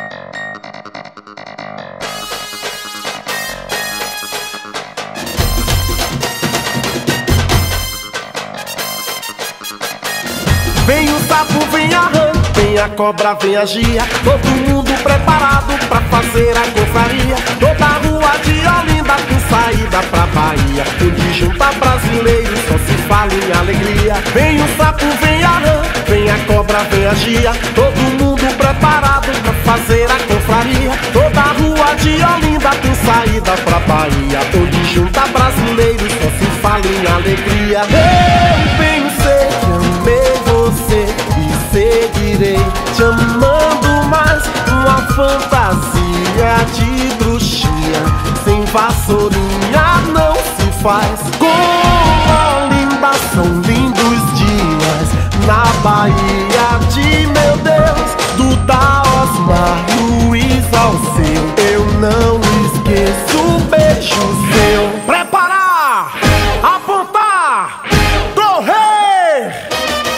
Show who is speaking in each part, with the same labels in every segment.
Speaker 1: Vem o sapo, vem a rã, vem a cobra, vem a gia. Todo mundo preparado pra fazer a confraria. Toda a rua de Olinda tem saída pra Bahia, onde junta brasileiros só se fala em alegria. Vem o sapo, vem a rã, vem a cobra, vem a gia. Todo mundo preparado pra fazer a confraria. Toda a rua de Olinda tem saída pra Bahia, onde junta brasileiros só se fala em alegria. Eu pensei que amei você e seguirei te amando mais. Uma fantasia de bruxinha sem vassourinha não se faz. Como Olinda são lindos dias na Bahia de meu Deus, do da Osmar, Luiz Alceu. Eu não esqueço o beijo seu. Preparar, apontar, correr.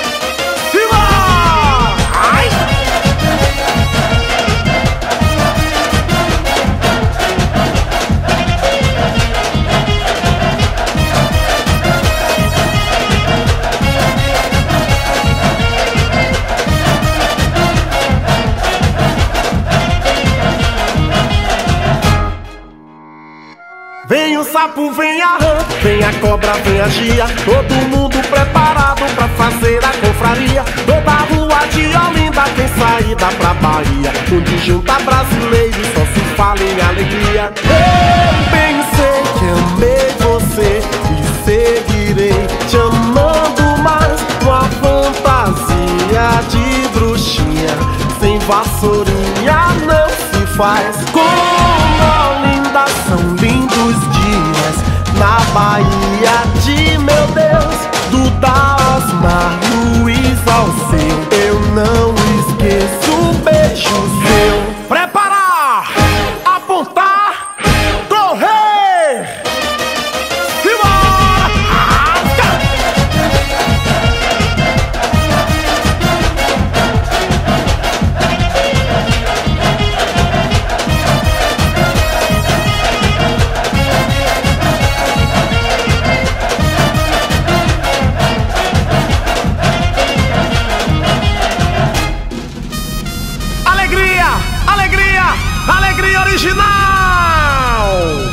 Speaker 1: Vem o sapo, vem a rã, vem a cobra, vem a gia. Todo mundo preparado pra fazer a confraria. Toda a rua de Olinda tem saída pra Bahia, onde junta brasileiros só se fala em alegria. Eu pensei que amei você e seguirei te amando mais. Uma fantasia de bruxinha sem vassourinha não se faz. Como Olinda são lindos dias na Bahia de meu Deus, do da Osmar, Luiz Alceu. Eu não esqueço o beijo seu. Preparar, apontar, correr. Simbora! Alegria, alegria, alegria original!